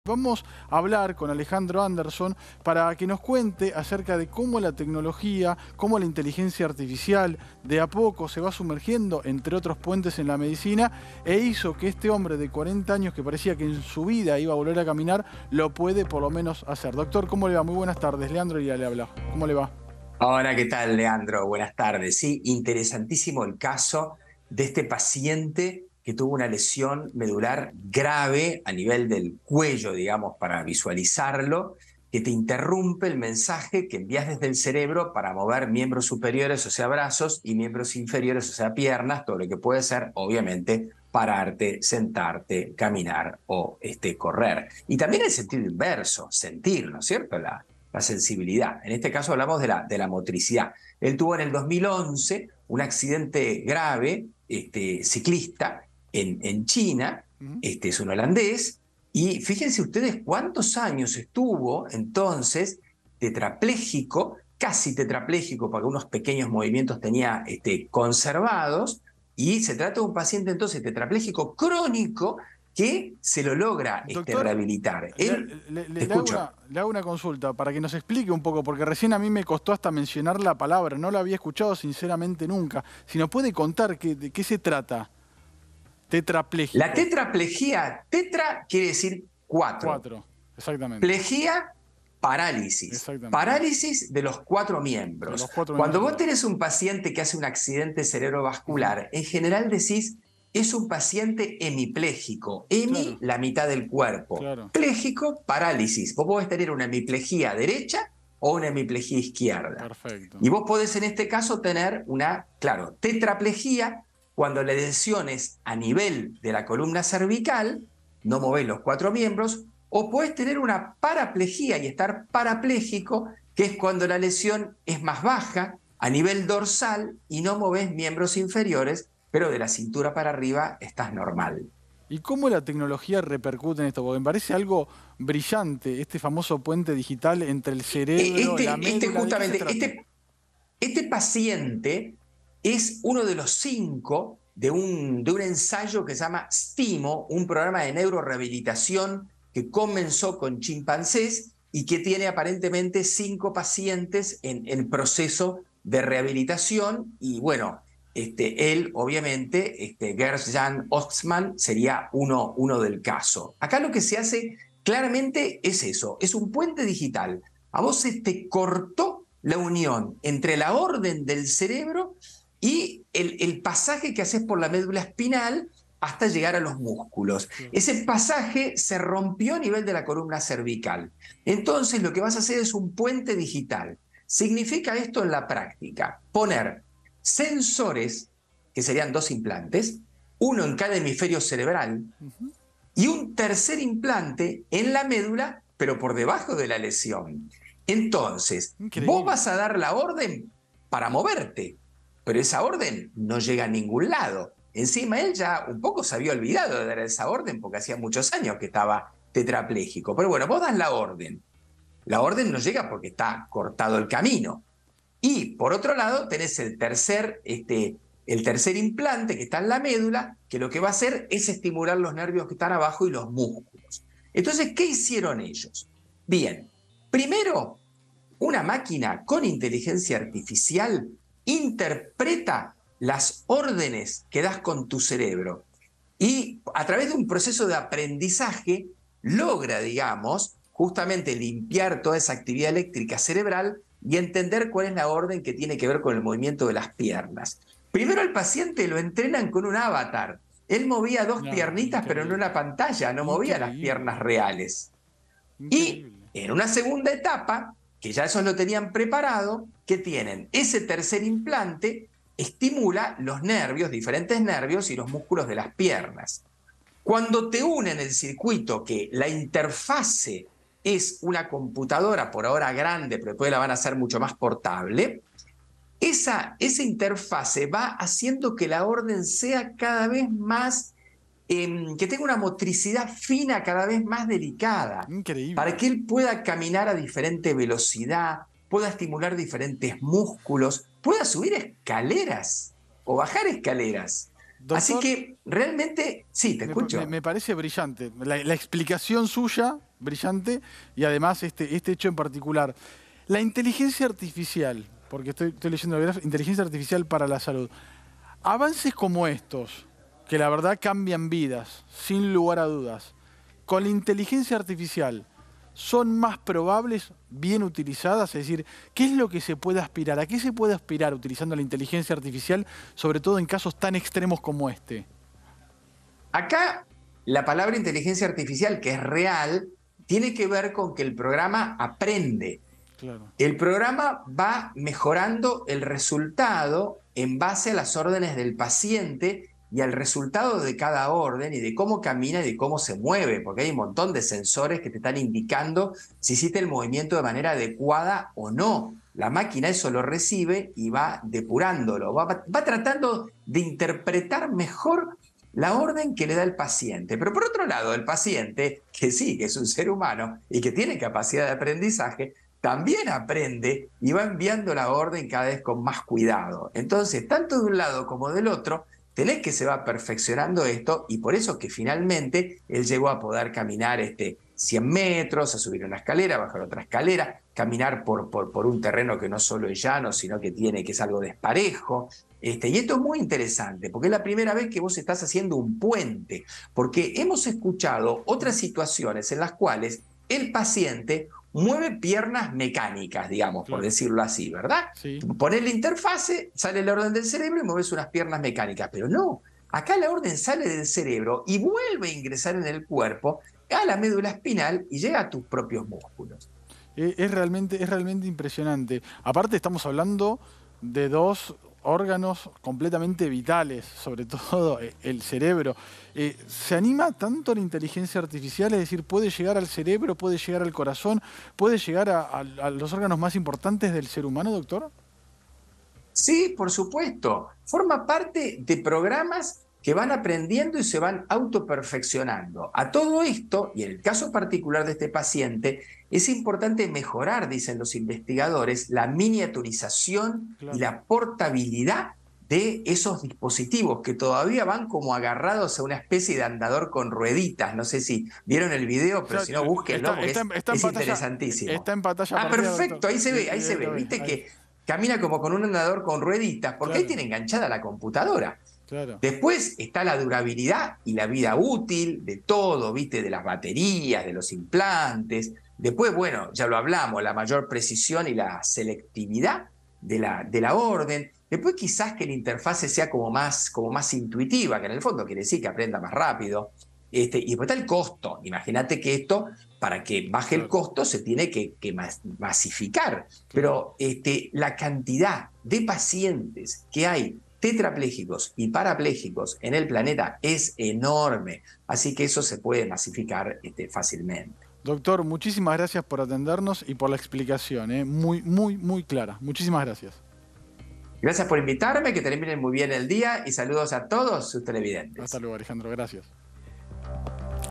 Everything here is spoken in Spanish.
Vamos a hablar con Alejandro Anderson para que nos cuente acerca de cómo la tecnología, cómo la inteligencia artificial de a poco se va sumergiendo, entre otros puentes en la medicina, e hizo que este hombre de 40 años que parecía que en su vida iba a volver a caminar, lo puede por lo menos hacer. Doctor, ¿cómo le va? Muy buenas tardes. Leandro ya le habla. ¿Cómo le va? Hola, ¿qué tal, Leandro? Buenas tardes. Sí, interesantísimo el caso de este paciente que tuvo una lesión medular grave a nivel del cuello, digamos, para visualizarlo, que te interrumpe el mensaje que envías desde el cerebro para mover miembros superiores, o sea, brazos, y miembros inferiores, o sea, piernas, todo lo que puede ser, obviamente, pararte, sentarte, caminar o correr. Y también el sentido inverso, sentir, ¿no es cierto? La sensibilidad. En este caso hablamos de la motricidad. Él tuvo en el 2011 un accidente grave, ciclista, en China, es un holandés, y fíjense ustedes cuántos años estuvo entonces tetrapléjico, casi tetrapléjico, porque unos pequeños movimientos tenía conservados, y se trata de un paciente entonces tetrapléjico crónico que se lo logra Doctor, rehabilitar. Él, te escucho. le hago una consulta para que nos explique un poco, porque recién a mí me costó hasta mencionar la palabra, no la había escuchado sinceramente nunca. Si nos puede contar de qué se trata, La tetrapléjico. tetraplejía, tetra quiere decir cuatro. Cuatro, exactamente, Plejía, parálisis. exactamente. Parálisis de los cuatro De miembros. los cuatro miembros Cuando vos superiores. tenés un paciente que hace un accidente Ujú. cerebrovascular, en general decís, es un paciente hemipléjico. Hemi, Claro, la mitad del cuerpo. claro, Pléjico, parálisis. Vos podés tener una hemiplejía derecha o una hemiplejía izquierda. perfecto. Y vos podés en este caso tener una, claro, tetraplejía cuando la lesión es a nivel de la columna cervical, no movés los cuatro miembros, o podés tener una paraplejía y estar parapléjico, que es cuando la lesión es más baja, a nivel dorsal, y no movés miembros inferiores, pero de la cintura para arriba estás normal. ¿Y cómo la tecnología repercute en esto? Porque me parece algo brillante, este famoso puente digital entre el cerebro, la médula. ¿De qué se Justamente, trata? este paciente es uno de los 5 de un ensayo que se llama STIMO, un programa de neurorehabilitación que comenzó con chimpancés y que tiene aparentemente 5 pacientes en proceso de rehabilitación. Y bueno, él, obviamente, Gers-Jan Oxman, sería uno del caso. Acá lo que se hace claramente es eso, es un puente digital. A vos se te cortó la unión entre la orden del cerebro y el pasaje que haces por la médula espinal hasta llegar a los músculos. Claro. Ese pasaje se rompió a nivel de la columna cervical. Entonces lo que vas a hacer es un puente digital. Significa esto en la práctica: poner sensores, que serían 2 implantes, uno en cada hemisferio cerebral, Ujú. y un tercer implante en la médula, pero por debajo de la lesión. Entonces, vos Increíble. vas a dar la orden para moverte, pero esa orden no llega a ningún lado. Encima él ya un poco se había olvidado de dar esa orden porque hacía muchos años que estaba tetrapléjico. Pero bueno, vos das la orden. La orden no llega porque está cortado el camino. Y por otro lado, tenés el tercer implante que está en la médula, que lo que va a hacer es estimular los nervios que están abajo y los músculos. Entonces, ¿qué hicieron ellos? Bien, primero, una máquina con inteligencia artificial interpreta las órdenes que das con tu cerebro y a través de un proceso de aprendizaje logra, digamos, justamente limpiar toda esa actividad eléctrica cerebral y entender cuál es la orden que tiene que ver con el movimiento de las piernas. Primero al paciente lo entrenan con un avatar. Él movía 2 No, piernitas, pero en una increíble. pantalla, no movía las piernas Increíble. reales. Y Increíble. en una segunda etapa, que ya esos lo tenían preparado, que tienen ese tercer implante, estimula los nervios, diferentes nervios y los músculos de las piernas. Cuando te unen el circuito, que la interfase es una computadora, por ahora grande, pero después la van a hacer mucho más portable, esa interfase va haciendo que la orden sea cada vez más, que tenga una motricidad fina, cada vez más delicada, para Increíble. que él pueda caminar a diferente velocidad, pueda estimular diferentes músculos, pueda subir escaleras o bajar escaleras. Así Doctor, que realmente, sí, te escucho. me parece brillante. La explicación suya brillante y además este hecho en particular. La inteligencia artificial, porque estoy leyendo el grafo, inteligencia artificial para la salud. Avances como estos, que la verdad cambian vidas, sin lugar a dudas, con la inteligencia artificial, ¿son más probables bien utilizadas? Es decir, ¿qué es lo que se puede aspirar? ¿A qué se puede aspirar utilizando la inteligencia artificial, sobre todo en casos tan extremos como este? Acá la palabra inteligencia artificial, que es real, tiene que ver con que el programa aprende. Claro. El programa va mejorando el resultado en base a las órdenes del paciente y al resultado de cada orden y de cómo camina y de cómo se mueve, porque hay un montón de sensores que te están indicando si hiciste el movimiento de manera adecuada o no. La máquina eso lo recibe y va depurándolo, va tratando de interpretar mejor la orden que le da el paciente. Pero por otro lado, el paciente, que sí, que es un ser humano y que tiene capacidad de aprendizaje, también aprende y va enviando la orden cada vez con más cuidado. Entonces, tanto de un lado como del otro, tenés que se va perfeccionando esto y por eso que finalmente él llegó a poder caminar 100 metros, a subir una escalera, bajar otra escalera, caminar por un terreno que no solo es llano, sino que es algo desparejo. Y esto es muy interesante, porque es la primera vez que vos estás haciendo un puente, porque hemos escuchado otras situaciones en las cuales el paciente mueve piernas mecánicas, digamos, por decirlo así, ¿verdad? Sí. Pones la interfase, sale la orden del cerebro y mueves unas piernas mecánicas, pero no, acá la orden sale del cerebro y vuelve a ingresar en el cuerpo a la médula espinal y llega a tus propios músculos. Es realmente impresionante. Aparte estamos hablando de dos órganos completamente vitales, sobre todo el cerebro. ¿Se anima tanto la inteligencia artificial? Es decir, ¿puede llegar al cerebro, puede llegar al corazón, puede llegar a los órganos más importantes del ser humano, doctor? Sí, por supuesto. Forma parte de programas que van aprendiendo y se van autoperfeccionando. A todo esto, y en el caso particular de este paciente, es importante mejorar, dicen los investigadores, la miniaturización y la portabilidad de esos dispositivos que todavía van como agarrados a una especie de andador con rueditas. No sé si vieron el video, pero si no, búsquenlo porque es interesantísimo. Está en pantalla. Ah, perfecto, ahí se ve. Viste que camina como con un andador con rueditas, porque ahí tiene enganchada la computadora. Claro. Después está la durabilidad y la vida útil de todo, ¿viste? De las baterías, de los implantes. Después, bueno, ya lo hablamos, la mayor precisión y la selectividad de la orden. Después quizás que la interfase sea como más intuitiva, que en el fondo quiere decir que aprenda más rápido. Y después está el costo. Imagínate que esto, para que baje el costo, se tiene que masificar. Pero la cantidad de pacientes que hay tetrapléjicos y parapléjicos en el planeta es enorme. Así que eso se puede masificar fácilmente. Doctor, muchísimas gracias por atendernos y por la explicación. Muy clara. Muchísimas gracias. Gracias por invitarme, que terminen muy bien el día y saludos a todos sus televidentes. Hasta luego, Alejandro. Gracias.